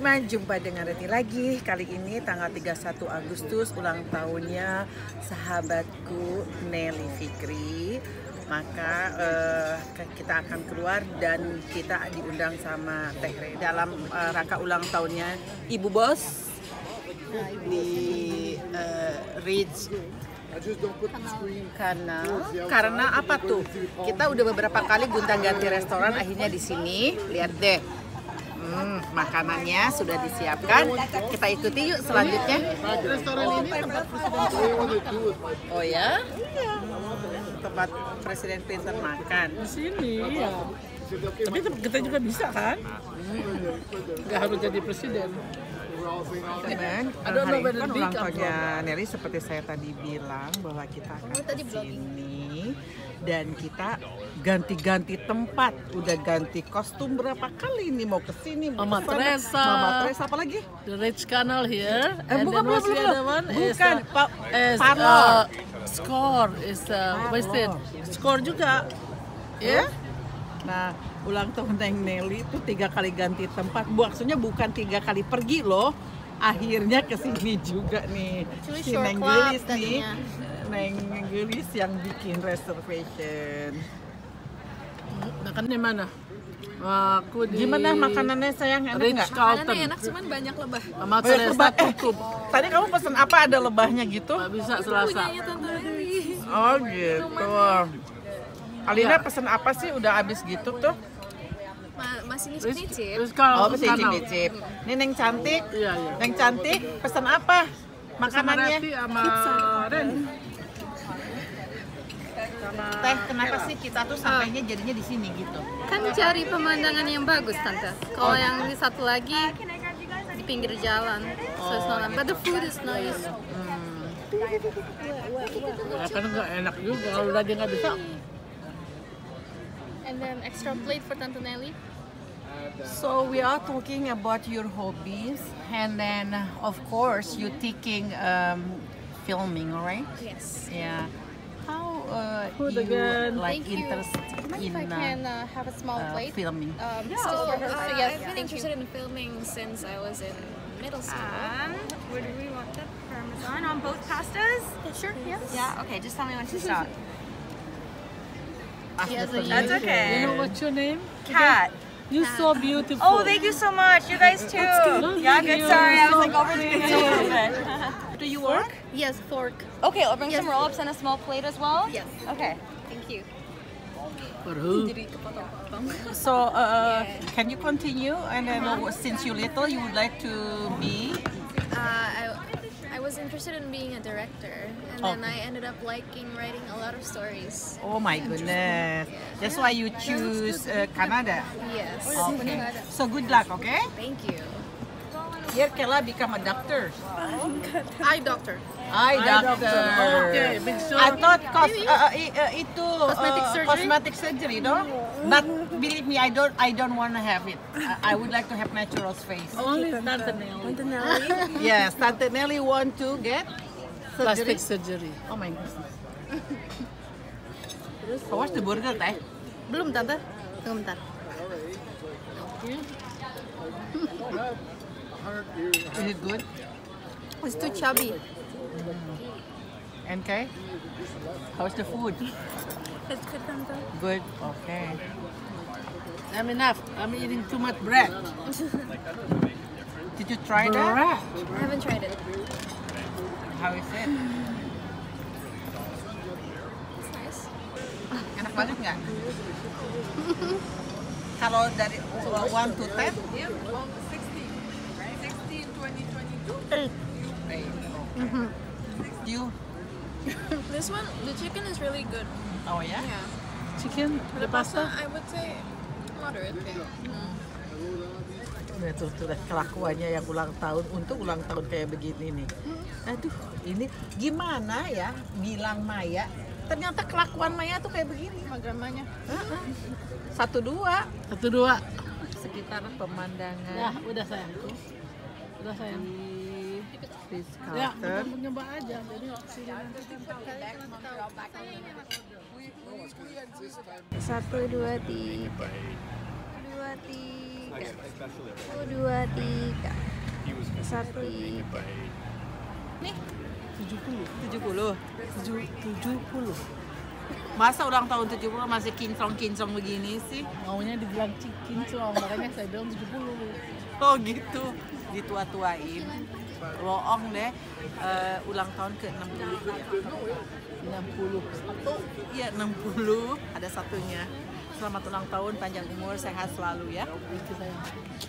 teman-teman, jumpa dengan Reti lagi. Kali ini tanggal 31 Agustus, ulang tahunnya sahabatku Nelly Fikri. Maka kita akan keluar dan kita diundang sama Teh Re dalam rangka ulang tahunnya Ibu Bos di Ridge karena apa tuh? Kita udah beberapa kali gonta-ganti restoran, akhirnya di sini. Lihat deh. Makanannya sudah disiapkan. Kita ikuti yuk selanjutnya. Restoran ini tempat Presiden. Oh ya? Tempat Presiden Clinton makan. Di sini ya. Tapi kita juga bisa kan? Nggak harus jadi presiden. Teman, hari ini kan ulang tahunnya Nelly, seperti saya tadi bilang bahwa kita akan ke sini dan kita ganti-ganti tempat, udah ganti kostum berapa kali nih mau ke sini. Mama Teresa, apa lagi? The Ridge Canal here. Bukan. Parlor. Score is wasted. Score juga. Ya? Nah, ulang tahun Neng Nelly itu 3 kali ganti tempat. Maksudnya bukan 3 kali pergi loh. Akhirnya kesini juga nih. Si Neng Gelis nih. Neng Gelis yang bikin reservation. Makannya mana? Aku di Gimana makanannya sayang? Enak Ridge nggak? Makanannya enak, cuman banyak lebah. Mama Teresa cukup. Tadi kamu pesen apa, ada lebahnya gitu? Nggak bisa Selasa. Punyanya Tante Nelly. Oh gitu. Alina pesen apa sih? Udah habis gitu tuh? Masih nyicip-nyicip. Oh, masih cicip-cicip. Ini Neng cantik. Iya. Neng cantik, pesen apa? Makanannya? Sama Ren. Teh, kenapa sih kita tuh sampainya jadinya di sini gitu? Kan cari pemandangan yang bagus, Tante. Kalau yang di satu lagi di pinggir jalan. So it's not, but the food is nice. Ya kan nggak enak juga kalau udah dia nggak bisa. And then extra plate for Tante Nelly. So we are talking about your hobbies, and then of course you taking filming, right? Yes. Yeah. How Food you again. like Thank you. interested If I in can have a small plate. filming? Just for her. So yes, I've been thank you. interested in filming since I was in middle school. Where do we want the Parmesan on both pastas? Sure, yes. Yeah, okay, just tell me when to stop. Yes, That's You okay. know what's your name? Cat. You're so beautiful. Oh, thank you so much. You guys too. Yeah, good. Sorry, I was like overthinking it a little bit. Do you work? Yes, fork. Okay, I'll bring some roll-ups and a small plate as well. Yes. Okay. Thank you. For who? So can you continue? And then since you're little, you would like to be? I was interested in being a director, and then I ended up liking writing a lot of stories. Oh my goodness! That's why you choose Canada. Yes. Okay. So good luck, okay? Thank you. Here, Kela become a doctor. Eye doctor. Eye doctor. Okay, big show. I thought itu Cosmetic surgery? cosmetic surgery, no? But believe me, I don't want to have it. I would like to have natural face. Only Tante Nelly. Yes, Tante Nelly want to get Plastic surgery. surgery. Oh my goodness. How was the burger, Teh? Belum, Tante. Tunggu bentar. Is it good? It's too chubby. And Kay? How's the food? It's good, Tante. Good. Okay. I'm enough. I'm eating too much bread. Did you try that? Bread. I haven't tried it. How is it? It's nice. Enak banget nggak? Kalau dari 1 to 10? 8. You? This one, the chicken is really good. Oh ya? Yeah. Chicken, the Pasta, pasta. I would say moderate. Nah, tuh kelakuannya yang ulang tahun untuk ulang tahun kayak begini nih. Aduh, ini gimana ya bilang Maya? Ternyata kelakuan Maya tuh kayak begini. Agamanya. 1-2. 1-2. Sekitar pemandangan. Ya, udah sayangku. Udah sayang. Ritz Ya, Carlton. nyoba aja. Jadi kesini nanti. 1, 2, 3. 2, 3. 1, 2, 3. 1. Nih 70. 70. Masa ulang tahun 70 masih kinclong-kinclong begini sih? Maunya dibilang kinclong, makanya saya bilang 70. Oh gitu, ditua-tuain. Bohong deh. Ulang tahun ke 60 ya. 60. Iya 60, ada satunya. Selamat ulang tahun, panjang umur, sehat selalu ya. Itu sayang.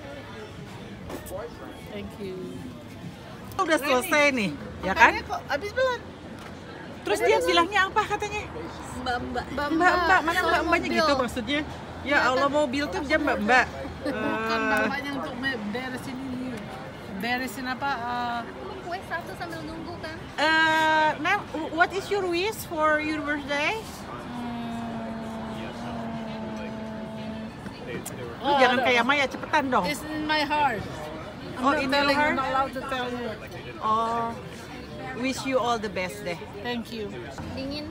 Thank you. Udah selesai nih, ya kan? Kok habis belum? Terus dia bilangnya apa katanya? Mbak, mana mbak-mbaknya gitu maksudnya? Ya Allah, mobil tuh jam mbak-mbak. Bukan bapaknya untuk beresin ini. Beresin apa? Kue satu sambil nunggu kan. Now, what is your wish for your birthday? Lu jangan kayak Maya, cepetan dong. It's in my heart. Oh, in your heart? I'm not allowed to tell you. Oh, wish you all the best deh. Thank you. Dingin.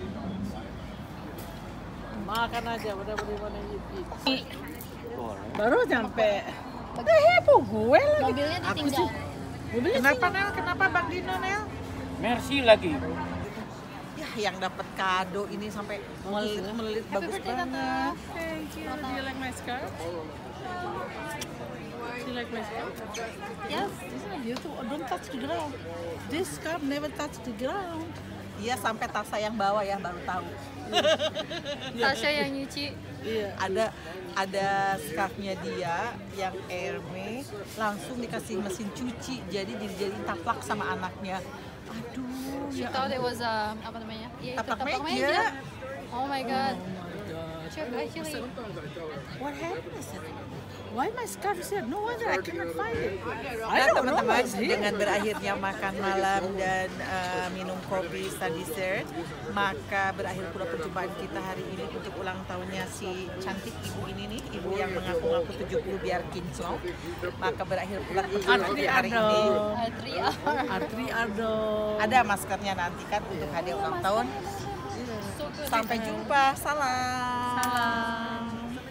Makan aja, whatever you wanna eat. Baru nyampe. Udah heboh gue lagi. Mobilnya ditinggal. Kenapa Nel? Kenapa Bang Dino Nel? Merci lagi. Ya, yang dapat kado ini sampai melit bagus banget. Thank you. Do you like my scarf? Do you like my scarf? Yes. Isn't it beautiful? Oh, don't touch the ground. This scarf never touch the ground. Iya, sampai Tasya yang bawa ya, baru tahu. Tasya yang nyuci. Iya. Ada scarfnya dia yang Hermes, langsung dikasih mesin cuci, jadi dijadiin taplak sama anaknya. Aduh, She ya thought it was apa namanya? Ya, itu taplak taplak meja. meja. Oh my god. Check actually. What happened? Why my scarf is here? No wonder I cannot find it. Nah teman-teman, dengan berakhirnya makan malam dan minum kopi serta dessert, maka berakhir pula perjumpaan kita hari ini untuk ulang tahunnya si cantik ibu ini nih, ibu yang mengaku-ngaku 70 biar kinclong. Maka berakhir pula perjumpaan kita hari ini. Artri Ardo. Ada maskernya nanti kan untuk hadiah ulang tahun. Sampai jumpa, salam.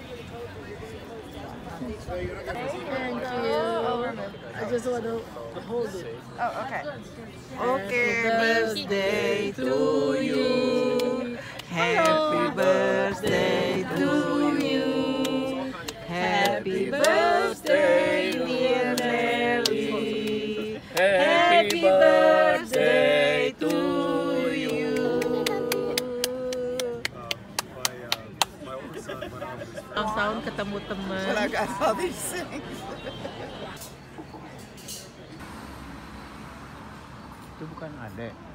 Thank you. I just want to hold it. Oh, okay. Okay, birthday to you. Happy birthday to you. Happy birthday, dear Nelly. Happy birthday to you. Ulang tahun ketemu teman. Itu bukan adek.